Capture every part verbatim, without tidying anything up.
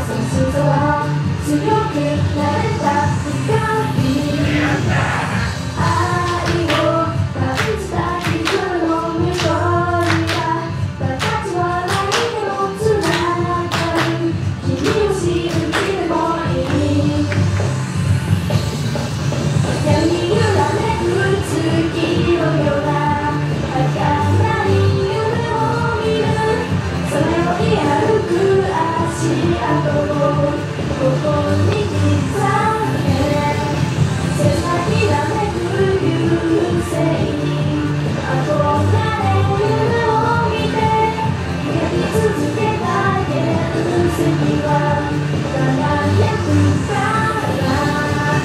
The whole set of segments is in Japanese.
その心臓は強くなれた光愛を感じた傷の向こうには形はないでもつながる君を信じてもいい闇揺らめく月のような儚い夢を見るそれを言い歩く足跡をここに刻め切なきらめく流星に憧れ夢を見て描き続けた原石は輝くから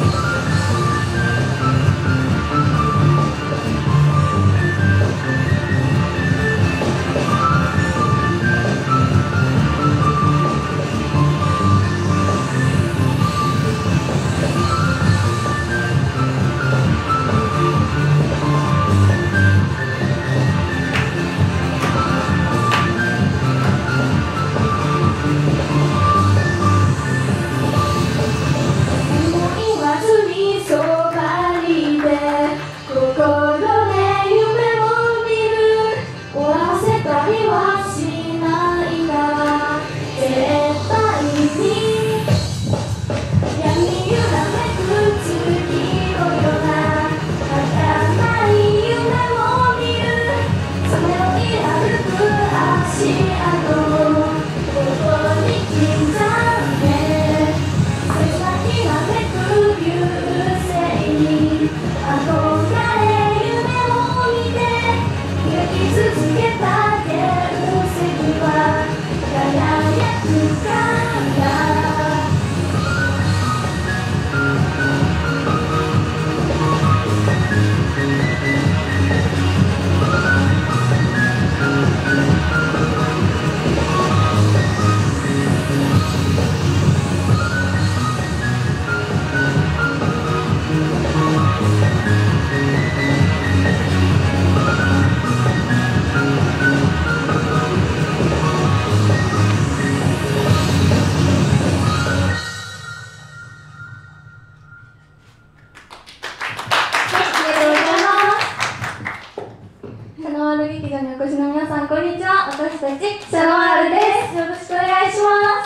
私たちシャノワールです。よろしくお願いします。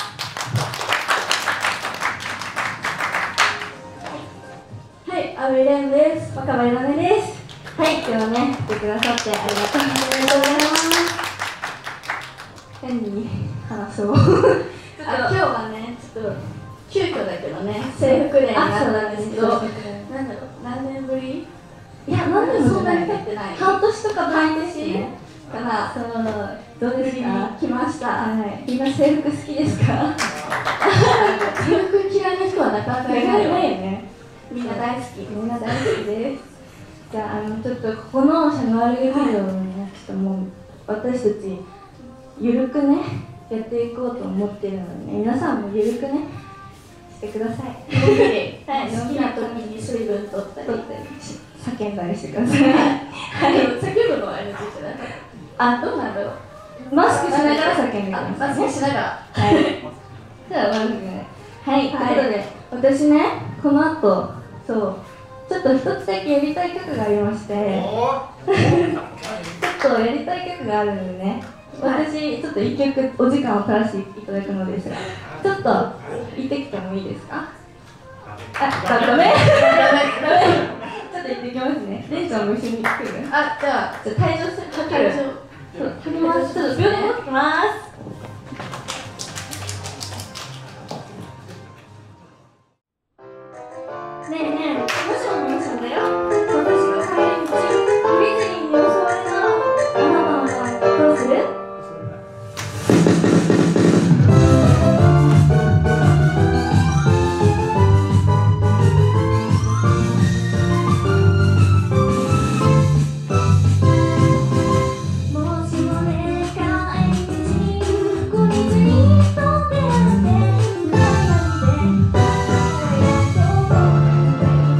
はい、アブリレンです。若葉ゆなめです。はい、今日はね、来てくださってありがとう。ありがとうございます。変に話そう。あ、今日はね、ちょっと急遽だけどね、制服デーになったんですけど、なんだろう、何年ぶり？いや、何年もそんなに経ってない。半年とか毎年から、そう、どうですか？来ました。はい。みんな制服好きですか？制服嫌いな人はなかなかいないよね。みんな大好き。みんな大好きです。じゃあ、あの、ちょっとここのシャノワールビデオをね、ちょっともう、私たち、ゆるくね、やっていこうと思ってるのでね、皆さんもゆるくね、してください。はい、好きな時に水分取ったり、叫んだりしてください。はい、叫ぶのは エヌジー じゃない？あ、どうなんだろう。マスクしながら叫んでください。マスクしながら。はい。じゃあ、マスクね。はい、ということで、私ね、この後、そう、ちょっと一つだけやりたい曲がありまして、ちょっとやりたい曲があるのでね、私、ちょっと一曲お時間を取らせていただくのですが、ちょっと行ってきてもいいですか？あ、ダメ？ダメ？ちょっと行ってきますね。レンちゃんも一緒に来る？あ、じゃあ、じゃあ退場する。退場。そう、取ります。ちょっと秒で持ってきます。ねえねえ、もしももしもだよ。私が帰り道、グリズリーに襲われたら、あなたはどうする？「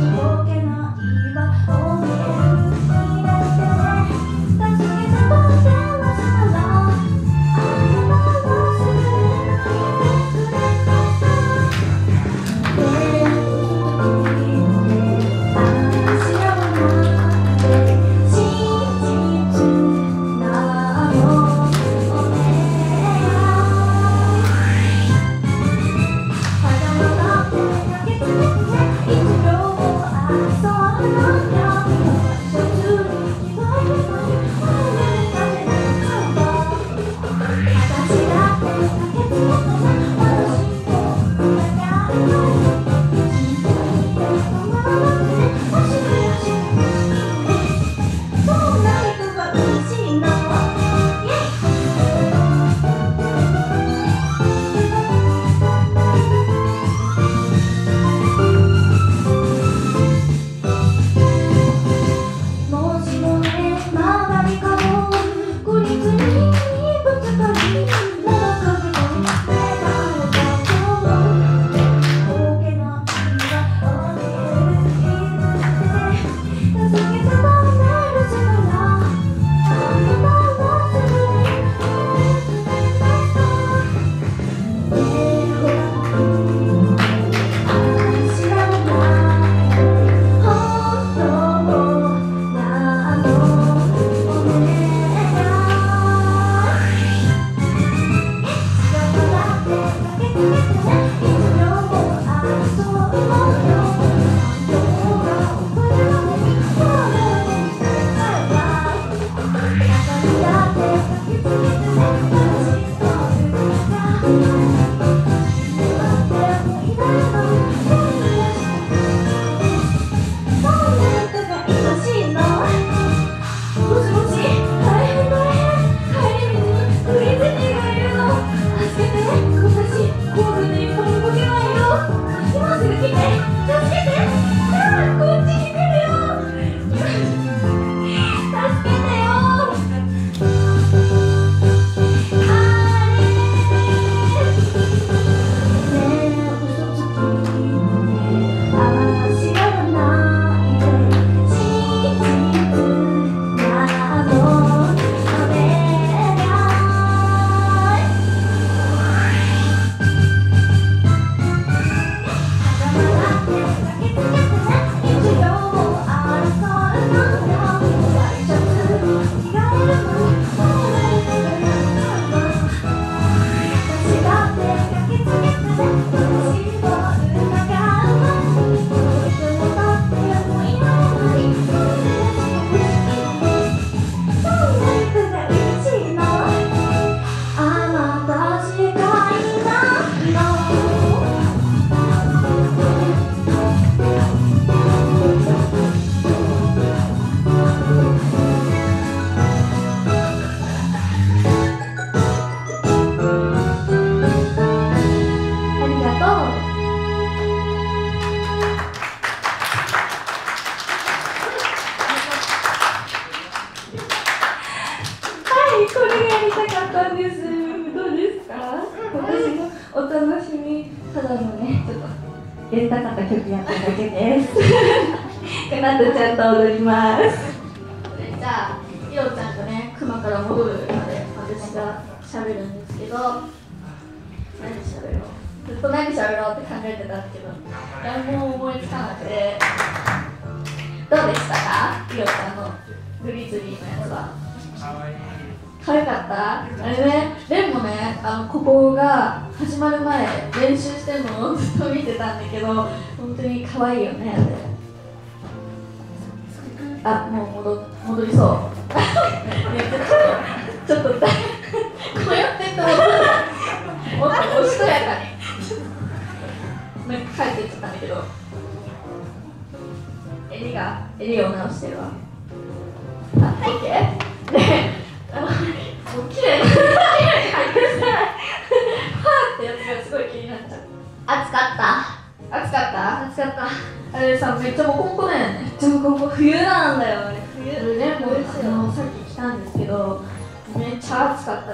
ね、ちょっとやりたかった曲やっただけです。この後ちゃんと踊ります。じゃあ、いおちゃんとね、熊から戻るまで私が喋るんですけど、何喋ろう。ずっと何喋ろうって考えてたんですけど、何も思いつかなくて、どうでしたか、いおちゃんのグリズリーのやつは。可愛かった。あれね、レンもね、あのここが始まる前練習してるのをずっと見てたんだけど、本当に可愛いよね。あ、もう戻戻りそう。ちょっとちょっとこうやってってもっとおしとやかになんか帰っていっちゃったんだけど、襟が襟を直してるわ。あ、オッケー。ね、あのもう綺麗に綺麗に入ってさ、はーってやつがすごい気になっちゃう。暑かった。暑かった。暑かった。あれさ、めっちゃモコモコだよね。めっちゃモコモコ。冬なんだよね。冬ね、もうあのさっき来たんですけど、めっちゃ暑かったです。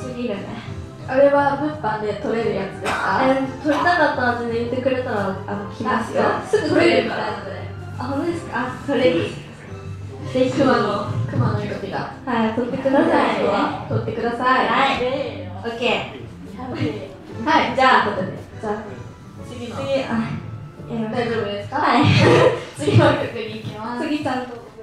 すぎるね。あれは物販で取れるやつですか？えー、取りたかったら全然言ってくれたらあの来ますよ。すぐ取れるからので。あ、本当ですか？あ、それいい。ぜひ熊の熊の色気が。はい、取ってくださいね。取ってください。はい。オッケー。はい、じゃあじゃあ次の次あ大丈夫ですか？はい。次の曲に行きます。次ちゃんと。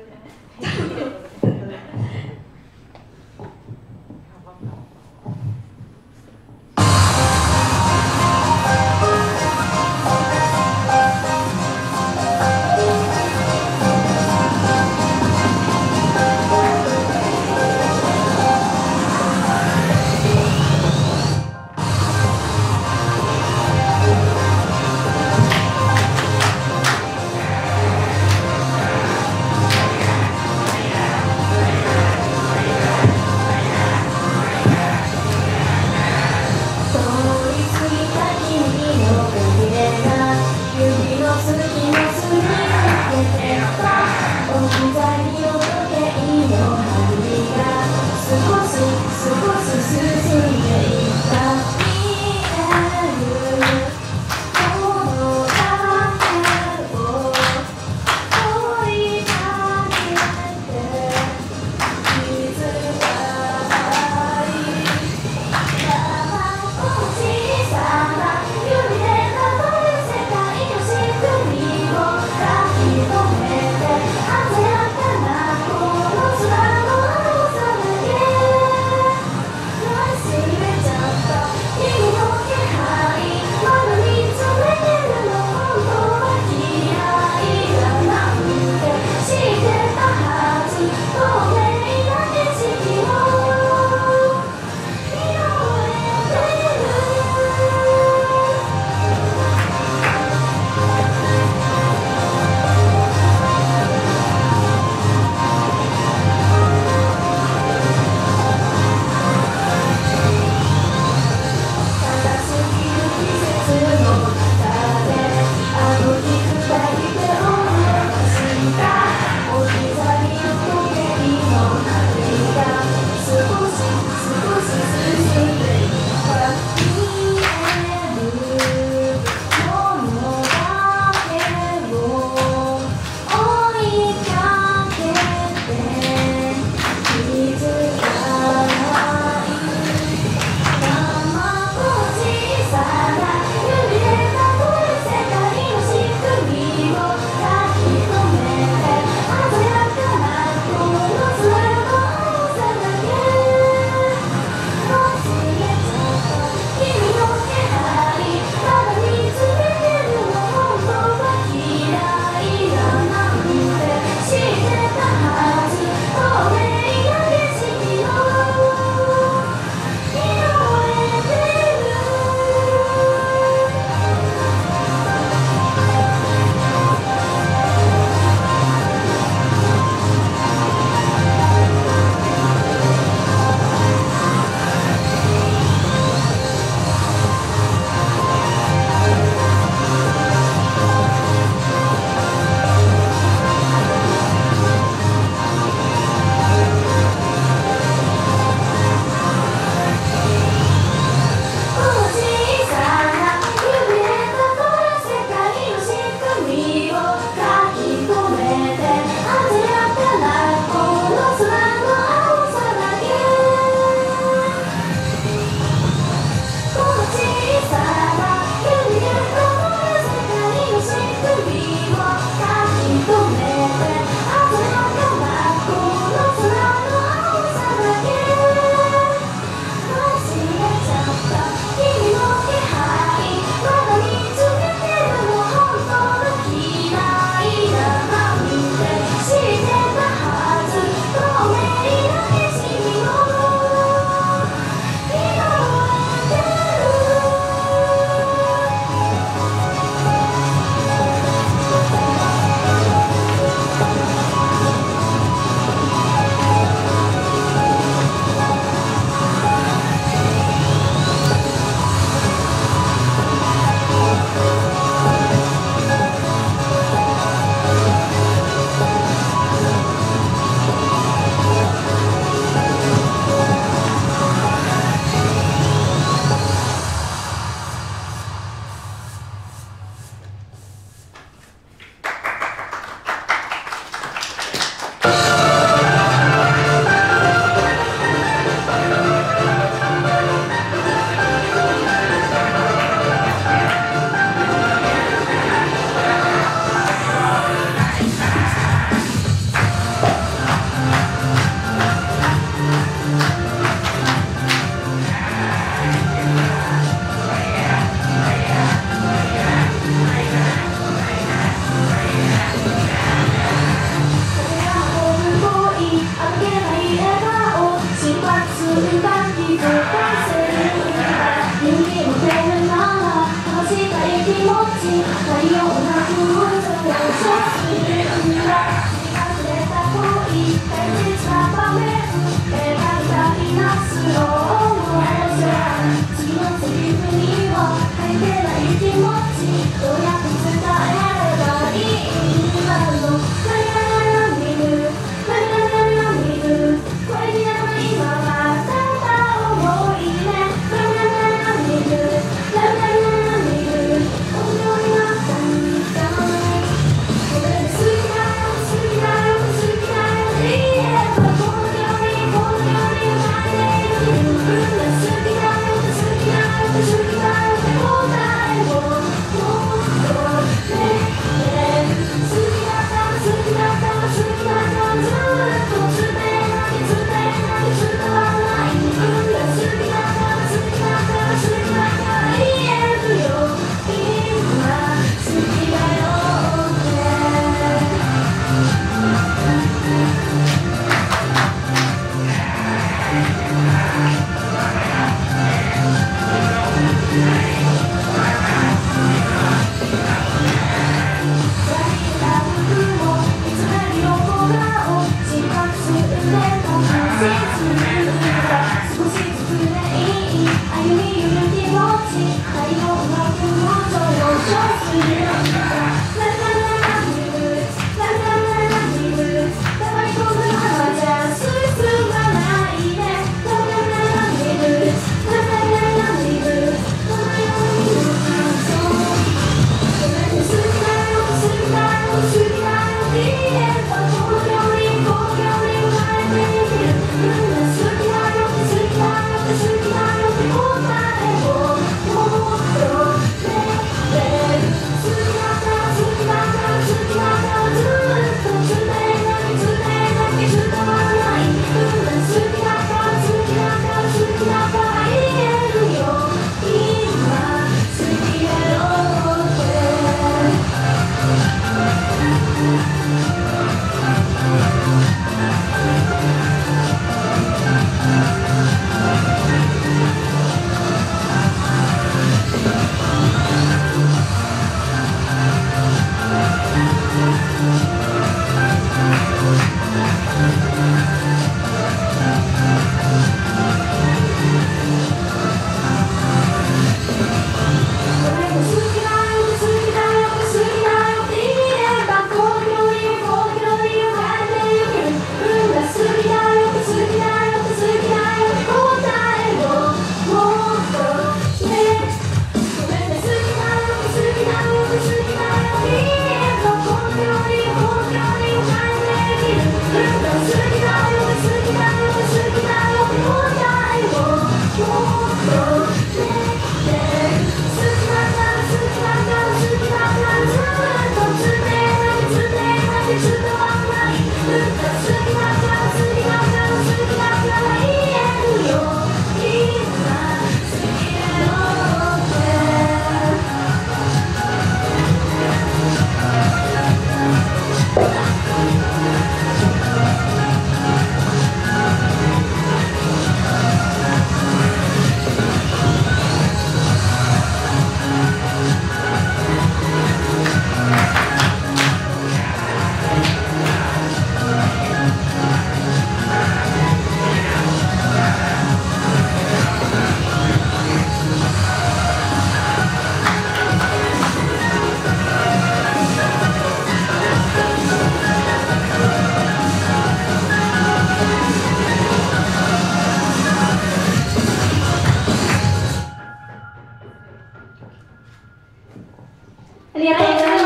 ありがとうございます。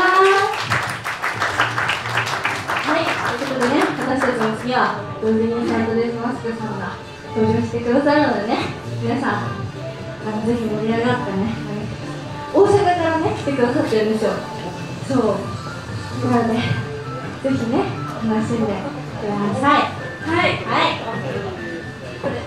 はい、ということでね、私たちの次は同時にサンドレスマスクさんが登場してくださるのでね、皆さん、あのぜひ盛り上がってね、大阪からね、来てくださってるんですよ。そう。なので、ぜひね、楽しんでください。はい。はい。これ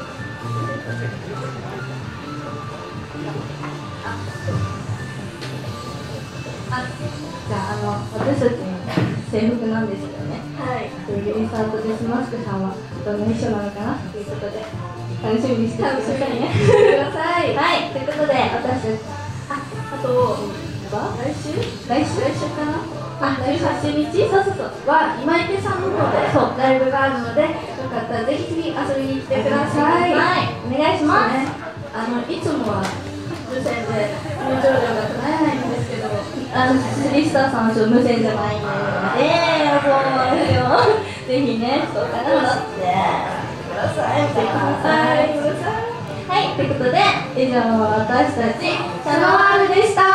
あ、じゃあ、あの、私たちの制服なんですけどね。はい。ユニサートデスマスクさんはどんな衣装なのかなということで、楽しみにしてくださいね。ください。はい。ということで、私たち、あ、あと、来週来週来週かなあ、じゅうはちにちそうそうそうは今池さんの方でそうライブがあるので、よかかったらぜひ次遊びに来てください。はい、お願いします。あのいつもは無線で入場料が取られないんですけど、あのスリースターさんはちょっと無線じゃないので、そうなんですよ。ぜひね、そうかなもらってください。ください。はい、ということで以上私たちチャノワールでした。